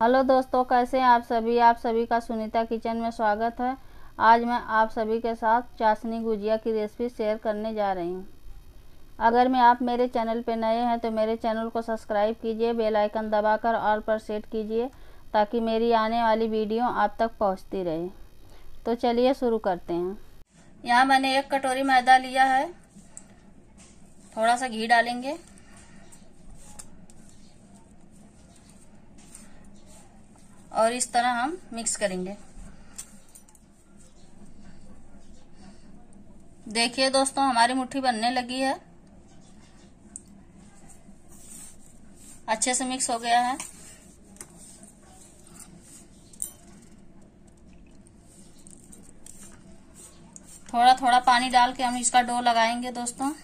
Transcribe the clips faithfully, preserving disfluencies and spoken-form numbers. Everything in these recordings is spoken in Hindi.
हेलो दोस्तों, कैसे हैं आप सभी। आप सभी का सुनीता किचन में स्वागत है। आज मैं आप सभी के साथ चाशनी गुजिया की रेसिपी शेयर करने जा रही हूं। अगर मैं आप मेरे चैनल पे नए हैं तो मेरे चैनल को सब्सक्राइब कीजिए, बेल आइकन दबाकर ऑल पर सेट कीजिए ताकि मेरी आने वाली वीडियो आप तक पहुंचती रहे। तो चलिए शुरू करते हैं। यहाँ मैंने एक कटोरी मैदा लिया है, थोड़ा सा घी डालेंगे और इस तरह हम मिक्स करेंगे। देखिए दोस्तों, हमारी मुट्ठी बनने लगी है, अच्छे से मिक्स हो गया है। थोड़ा थोड़ा पानी डाल के हम इसका डो लगाएंगे दोस्तों।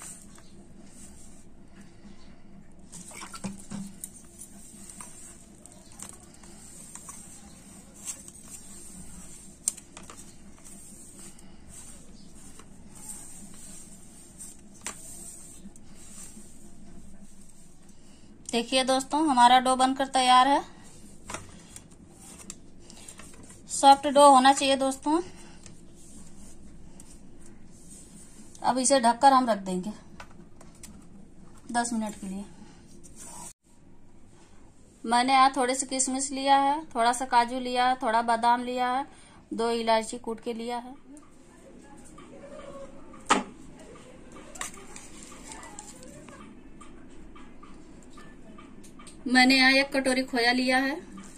देखिए दोस्तों, हमारा डो बनकर तैयार है। सॉफ्ट डो होना चाहिए दोस्तों। अब इसे ढककर हम रख देंगे दस मिनट के लिए। मैंने यहाँ थोड़े से किशमिश लिया है, थोड़ा सा काजू लिया है, थोड़ा बादाम लिया है, दो इलायची कूट के लिया है। मैंने यहाँ एक कटोरी खोया लिया है,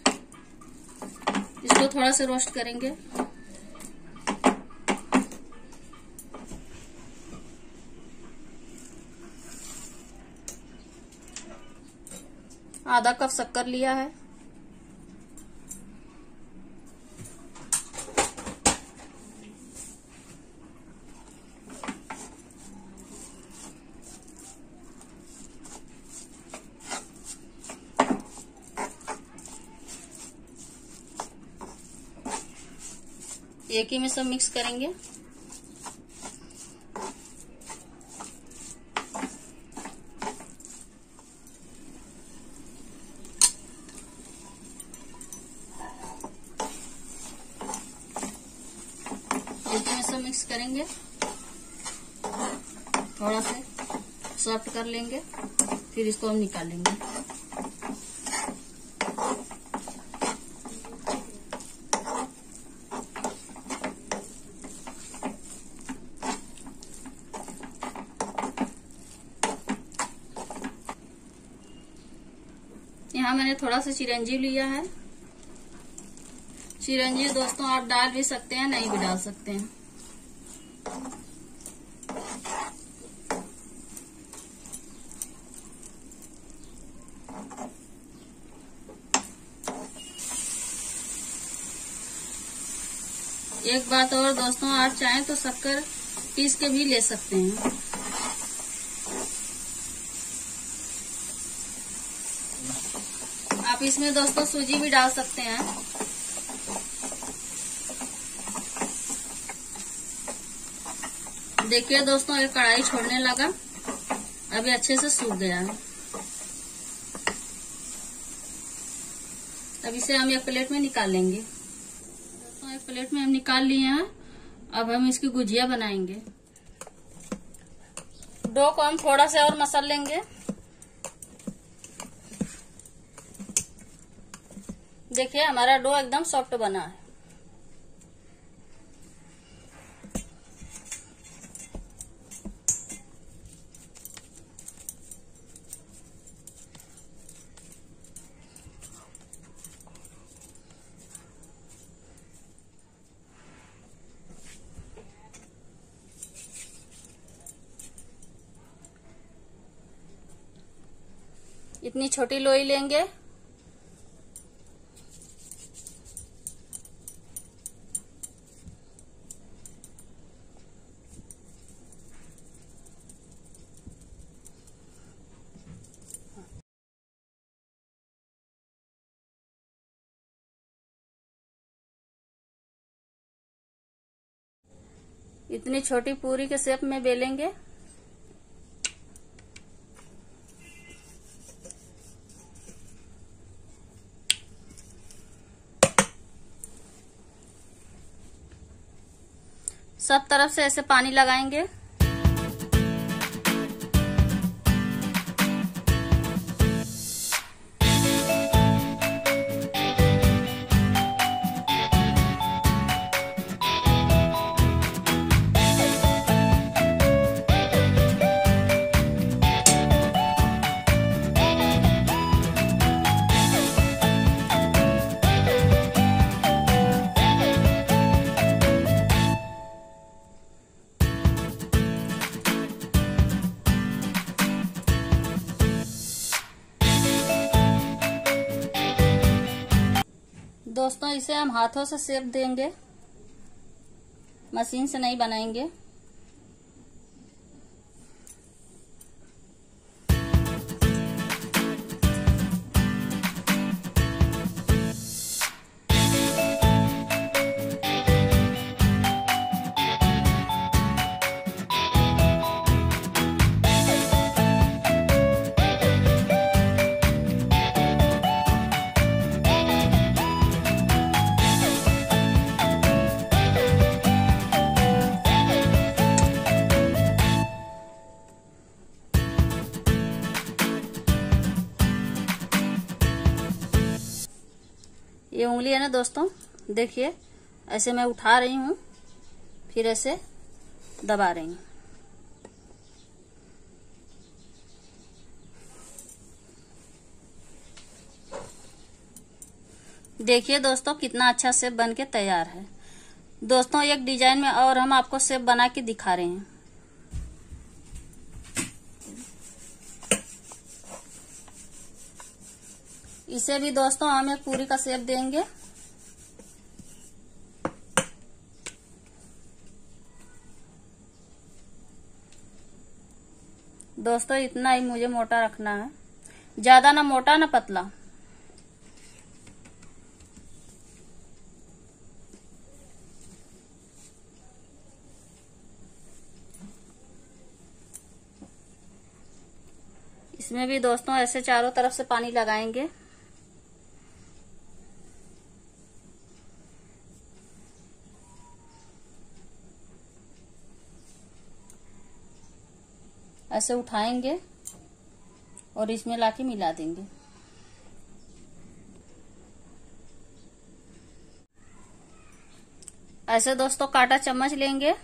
इसको थोड़ा सा रोस्ट करेंगे। आधा कप शक्कर लिया है। एक ही में सब मिक्स करेंगे। एक ही में सब मिक्स करेंगे, थोड़ा से सॉफ्ट कर लेंगे, फिर इसको हम निकाल लेंगे। यहाँ मैंने थोड़ा सा चिरंजीव लिया है। चिरंजीव दोस्तों आप डाल भी सकते हैं, नहीं भी डाल सकते हैं। एक बात और दोस्तों, आप चाहें तो शक्कर पीस के भी ले सकते हैं। आप इसमें दोस्तों सूजी भी डाल सकते हैं। देखिए दोस्तों, ये कढ़ाई छोड़ने लगा, अभी अच्छे से सूख गया है। अब इसे हम एक प्लेट में निकाल लेंगे। दोस्तों एक प्लेट में हम निकाल लिए हैं। अब हम इसकी गुजिया बनाएंगे। डो को हम थोड़ा सा और मसल लेंगे। देखिए हमारा डो एकदम सॉफ्ट बना है। इतनी छोटी लोई लेंगे। इतनी छोटी पूरी के शेप में बेलेंगे। सब तरफ से ऐसे पानी लगाएंगे। दोस्तों इसे हम हाथों से शेप देंगे, मशीन से नहीं बनाएंगे। ये उंगली है ना दोस्तों, देखिए ऐसे मैं उठा रही हूँ, फिर ऐसे दबा रही हूँ। देखिए दोस्तों कितना अच्छा शेप बन के तैयार है। दोस्तों एक डिजाइन में और हम आपको शेप बना के दिखा रहे हैं। इसे भी दोस्तों हम एक पूरी का शेप देंगे। दोस्तों इतना ही मुझे मोटा रखना है, ज्यादा ना मोटा ना पतला। इसमें भी दोस्तों ऐसे चारों तरफ से पानी लगाएंगे। ऐसे उठाएंगे और इसमें लाके मिला देंगे। ऐसे दोस्तों कांटा चम्मच लेंगे,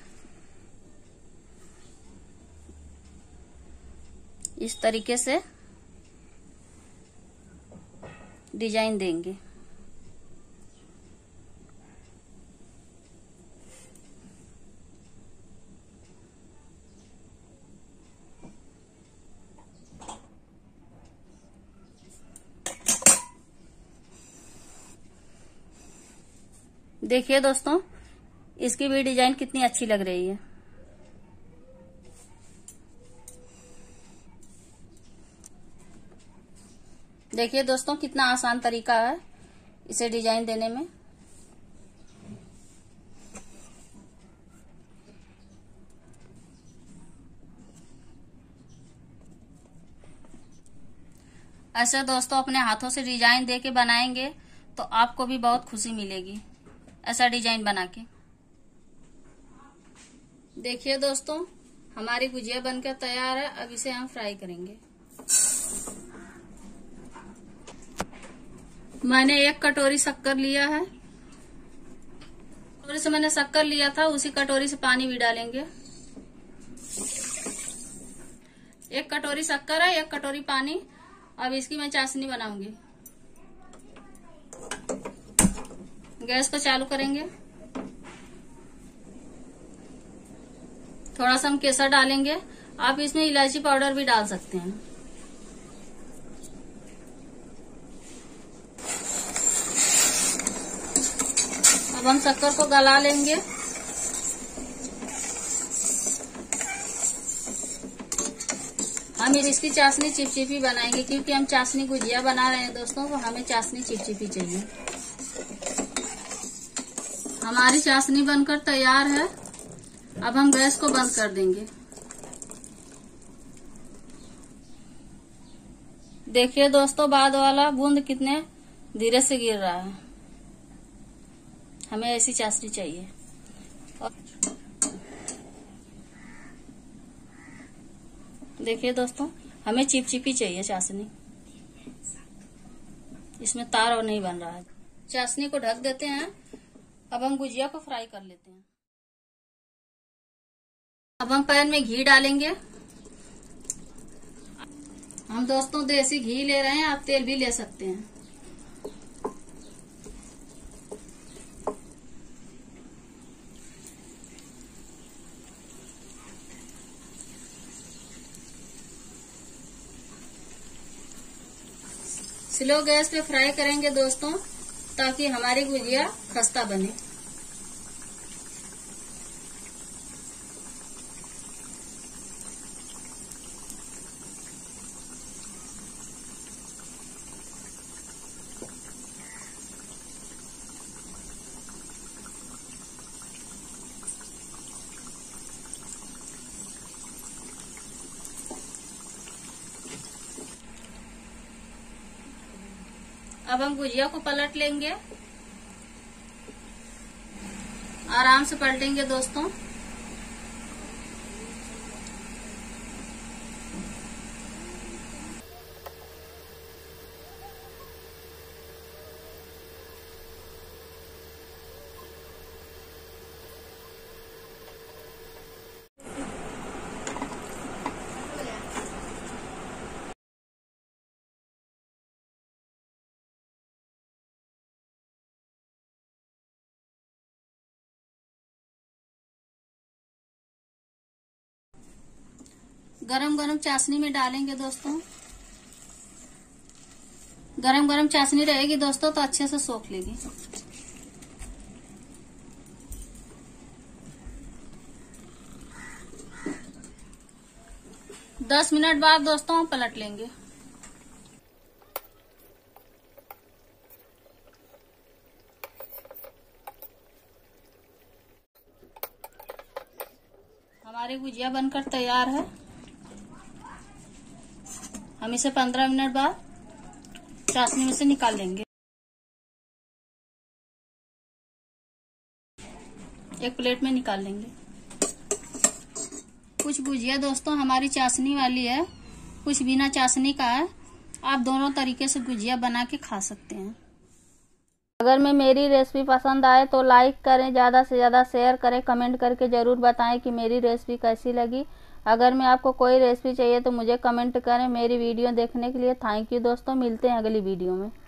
इस तरीके से डिजाइन देंगे। देखिए दोस्तों इसकी भी डिजाइन कितनी अच्छी लग रही है। देखिए दोस्तों कितना आसान तरीका है इसे डिजाइन देने में। ऐसे दोस्तों अपने हाथों से डिजाइन दे के बनाएंगे तो आपको भी बहुत खुशी मिलेगी ऐसा डिजाइन बना के। देखिए दोस्तों हमारी गुजिया बनकर तैयार है। अब इसे हम फ्राई करेंगे। मैंने एक कटोरी शक्कर लिया है, कटोरी से मैंने शक्कर लिया था, उसी कटोरी से पानी भी डालेंगे। एक कटोरी शक्कर है, एक कटोरी पानी। अब इसकी मैं चाशनी बनाऊंगी। गैस को चालू करेंगे। थोड़ा सा हम केसर डालेंगे, आप इसमें इलायची पाउडर भी डाल सकते हैं। अब हम शक्कर को गला लेंगे। हम इसकी चाशनी चिपचिपी बनाएंगे क्योंकि हम चाशनी गुजिया बना रहे हैं दोस्तों, तो हमें चाशनी चिपचिपी चाहिए। हमारी चाशनी बनकर तैयार है। अब हम गैस को बंद कर देंगे। देखिए दोस्तों बाद वाला बूंद कितने धीरे से गिर रहा है। हमें ऐसी चाशनी चाहिए। और देखिए दोस्तों, हमें चिपचिपी चाहिए चाशनी, इसमें तार और नहीं बन रहा है। चाशनी को ढक देते हैं। अब हम गुजिया को फ्राई कर लेते हैं। अब हम पैन में घी डालेंगे। हम दोस्तों देसी घी ले रहे हैं, आप तेल भी ले सकते हैं। स्लो गैस पे फ्राई करेंगे दोस्तों, ताकि हमारी गुजिया खस्ता बने। अब हम गुजिया को पलट लेंगे, आराम से पलटेंगे दोस्तों। गरम गरम चाशनी में डालेंगे दोस्तों। गरम गरम चाशनी रहेगी दोस्तों तो अच्छे से सोख लेगी। दस मिनट बाद दोस्तों हम पलट लेंगे। हमारी गुजिया बनकर तैयार है। हम इसे पंद्रह मिनट बाद चाशनी में से निकाल लेंगे। एक प्लेट में निकाल लेंगे। कुछ गुजिया दोस्तों हमारी चाशनी वाली है, कुछ बिना चाशनी का है। आप दोनों तरीके से गुजिया बना के खा सकते हैं। अगर मैं मेरी रेसिपी पसंद आए तो लाइक करें, ज़्यादा से ज़्यादा शेयर करें, कमेंट करके ज़रूर बताएं कि मेरी रेसिपी कैसी लगी। अगर मैं आपको कोई रेसिपी चाहिए तो मुझे कमेंट करें। मेरी वीडियो देखने के लिए थैंक यू दोस्तों। मिलते हैं अगली वीडियो में।